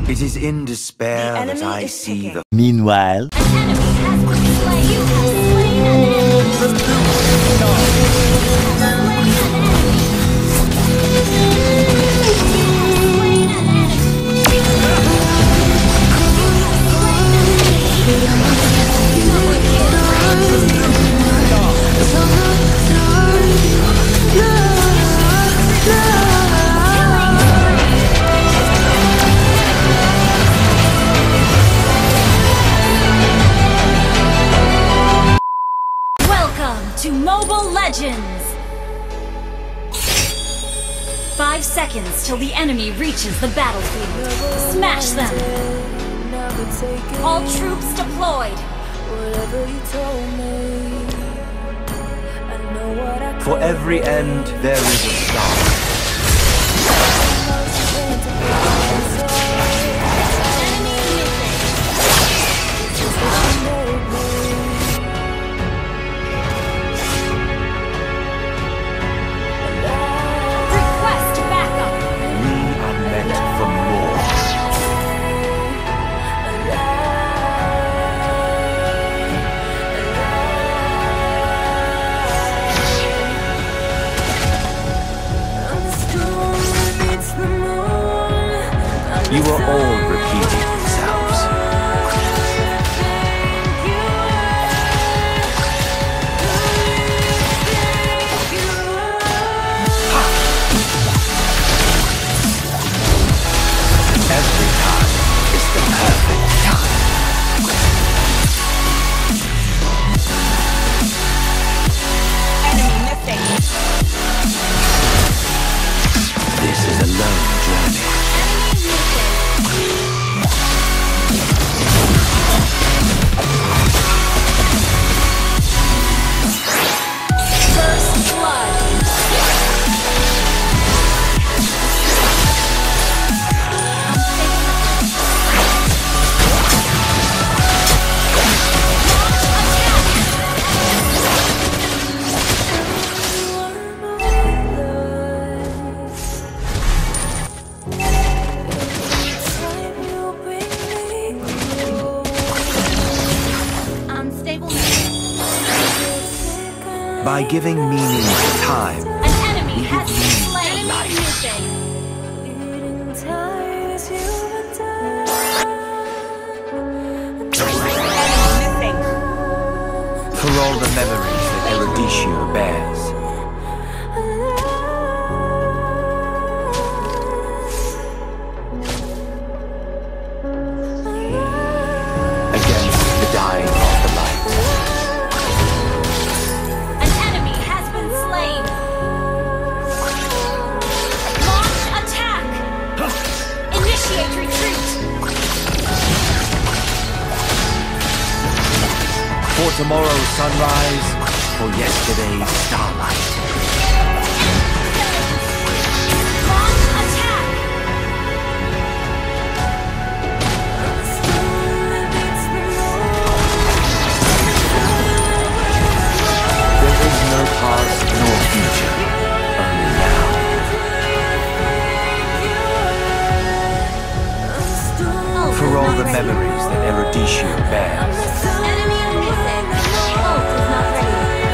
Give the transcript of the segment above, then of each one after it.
It is in despair that I see the... Meanwhile... An enemy has been slain. You have slain an enemy. To Mobile Legends! 5 seconds till the enemy reaches the battlefield. Smash them! All troops deployed! For every end, there is a start. You are all repeating yourselves. Every time is the perfect time. Enemy missing. This is a lone journey. First blood. By giving meaning to time, An enemy we has give been meaning slain. to life. For all the memories that Eruditio bears. Against the dying of the light. An enemy has been slain. Launch attack. Initiate retreat. For tomorrow's sunrise, for yesterday's starlight. Launch attack. There is no past nor future, only now. For all the memories that Eruditio bears. Enemy missing. Ult is not ready.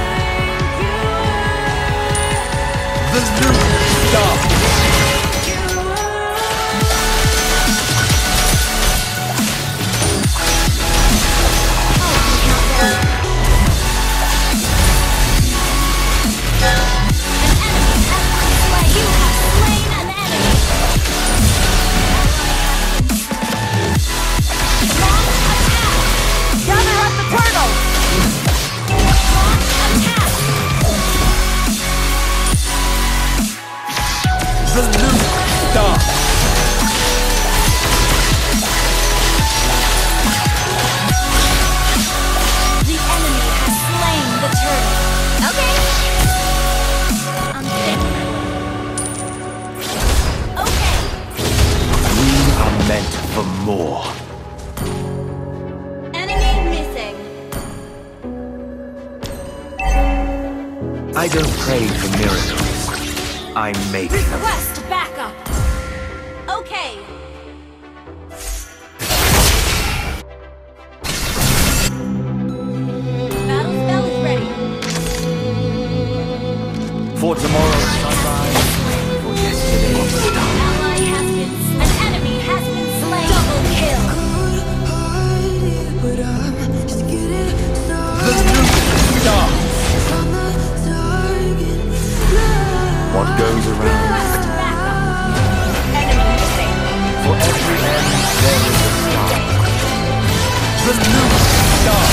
The loop starts. You have slain an enemy. Launch attack. Gather up the turtle. Launch attack. The loop starts. The enemy has slain the turtle. Okay. Okay. We are meant for more. Enemy missing. I don't pray for miracles. I make them. Request backup. Okay. For tomorrow's sunrise, for yesterday's starlight. An enemy has been slain. Double kill. The new star. What goes around? Enemy missing. For every end, there is a star. The new star.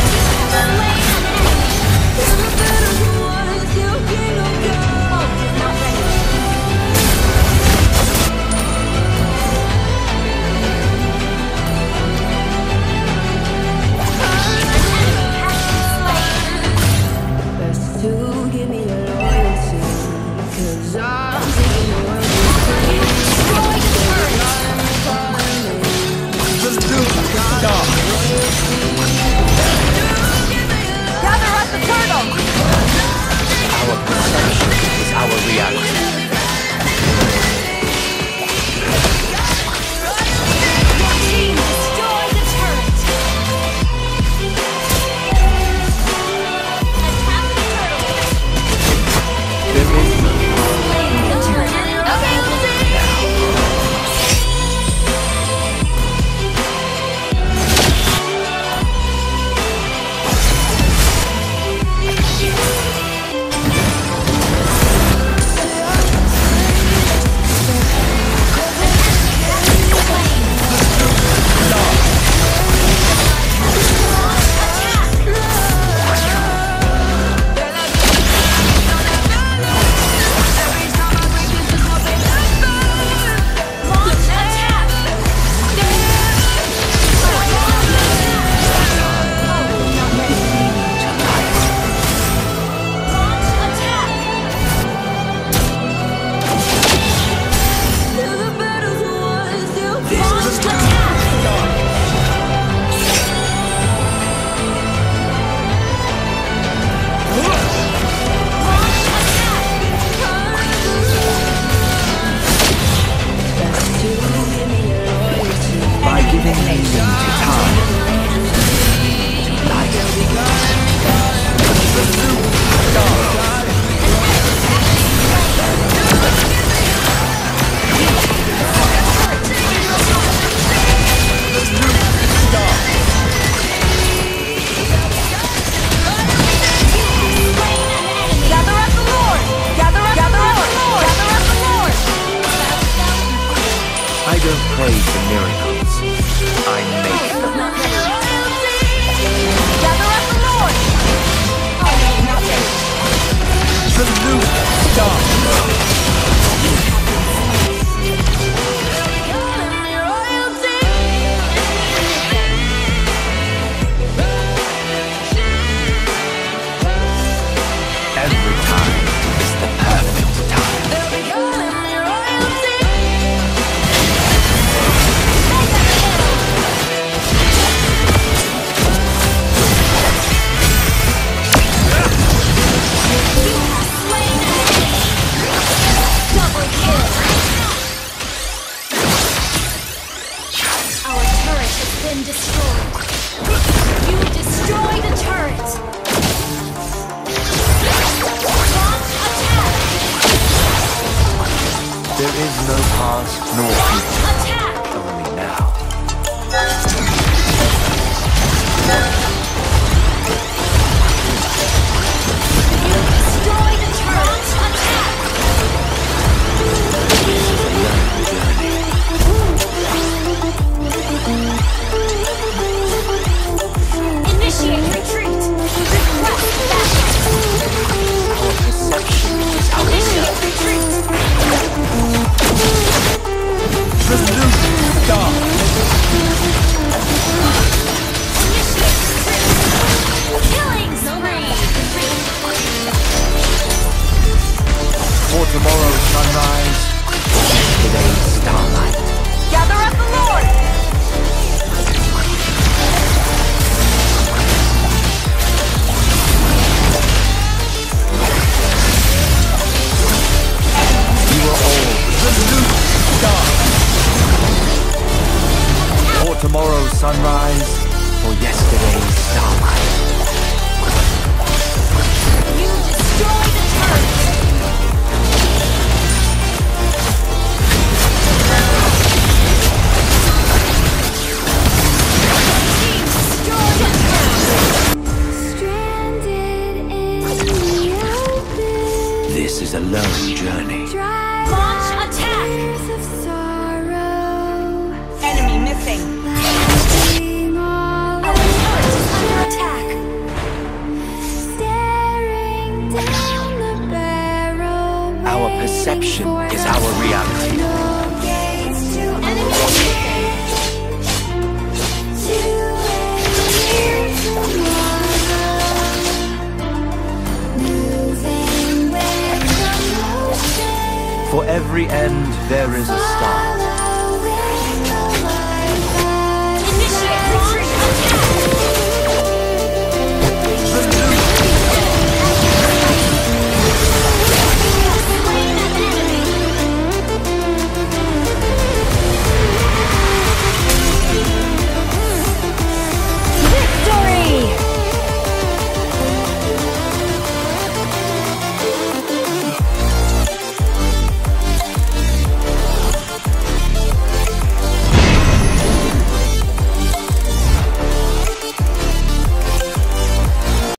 Our perception is our reality. Your team destroyed the turret. Attack the turtle. There is no The turret. Okay, by giving meaning to time, to life. The new star. gather up the Lord. Gather up the Lord. Gather up the Lord. I don't pray for miracles. I make them. Gather up the Lord. The new star. Every time is the perfect time. Double kill. Our turret has been destroyed. You destroyed a turret. Launch attack. There is no past nor future, Attack. only now. Destroy the turret. Attack. Initiate retreat. Request backup. Our perception is our Initiate retreat. The new star. Killing spree. For tomorrow's sunrise, for yesterday's starlight. Gather up the Lord. You are all the new star. For tomorrow's sunrise, for yesterday's starlight. You destroy the turret. journey. Launch attack! Enemy missing. Our turret is under attack. Our perception is our reality. Enemy missing. For every end, there is a start.